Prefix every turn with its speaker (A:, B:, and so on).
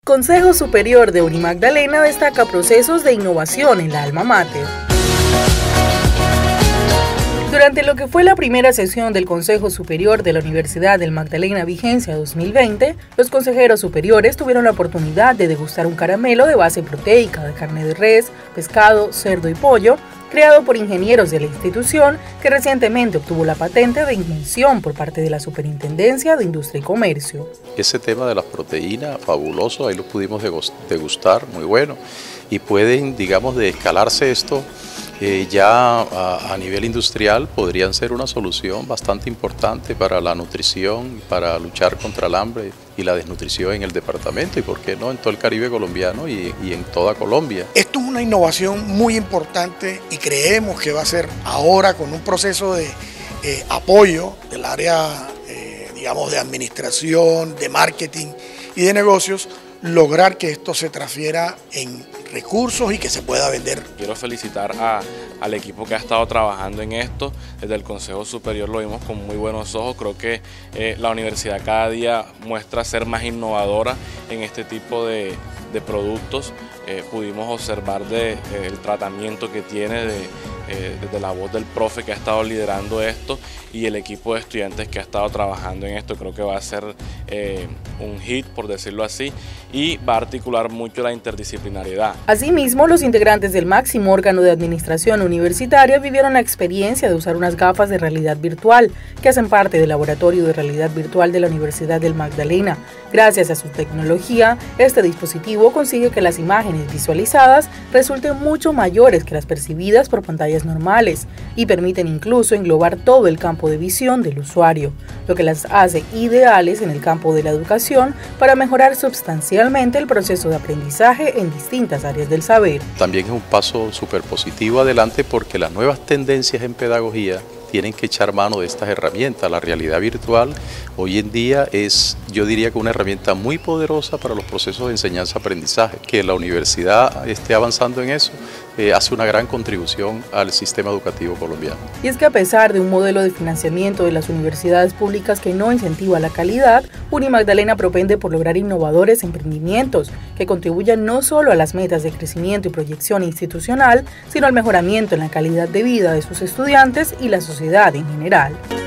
A: Consejo Superior de Unimagdalena destaca procesos de innovación en la alma mater. Durante lo que fue la primera sesión del Consejo Superior de la Universidad del Magdalena Vigencia 2020, los consejeros superiores tuvieron la oportunidad de degustar un caramelo de base proteica de carne de res, pescado, cerdo y pollo, creado por ingenieros de la institución que recientemente obtuvo la patente de invención por parte de la Superintendencia de Industria y Comercio.
B: Ese tema de las proteínas, fabuloso, ahí lo pudimos degustar, muy bueno, y pueden, digamos, de escalarse esto, ya a nivel industrial podrían ser una solución bastante importante para la nutrición, para luchar contra el hambre y la desnutrición en el departamento y por qué no en todo el Caribe colombiano y en toda Colombia.
C: Esto es una innovación muy importante y creemos que va a ser ahora con un proceso de apoyo del área digamos de administración, de marketing y de negocios, lograr que esto se transfiera en recursos y que se pueda vender.
D: Quiero felicitar al equipo que ha estado trabajando en esto. Desde el Consejo Superior lo vimos con muy buenos ojos. Creo que la universidad cada día muestra ser más innovadora en este tipo de productos. Pudimos observar el tratamiento que tiene desde la voz del profe que ha estado liderando esto y el equipo de estudiantes que ha estado trabajando en esto. Creo que va a ser un hit, por decirlo así, y va a articular mucho la interdisciplinariedad.
A: Asimismo, los integrantes del máximo órgano de administración universitaria vivieron la experiencia de usar unas gafas de realidad virtual que hacen parte del laboratorio de realidad virtual de la Universidad del Magdalena. Gracias a su tecnología, este dispositivo consigue que las imágenes visualizadas resulten mucho mayores que las percibidas por pantallas normales y permiten incluso englobar todo el campo de visión del usuario, lo que las hace ideales en el campo de la educación para mejorar sustancialmente el proceso de aprendizaje en distintas áreas del saber.
B: También es un paso súper positivo adelante porque las nuevas tendencias en pedagogía tienen que echar mano de estas herramientas. La realidad virtual hoy en día es, yo diría que una herramienta muy poderosa para los procesos de enseñanza-aprendizaje. Que la universidad esté avanzando en eso hace una gran contribución al sistema educativo colombiano.
A: Y es que a pesar de un modelo de financiamiento de las universidades públicas que no incentiva la calidad, Unimagdalena propende por lograr innovadores emprendimientos que contribuyan no solo a las metas de crecimiento y proyección institucional, sino al mejoramiento en la calidad de vida de sus estudiantes y la sociedad en general.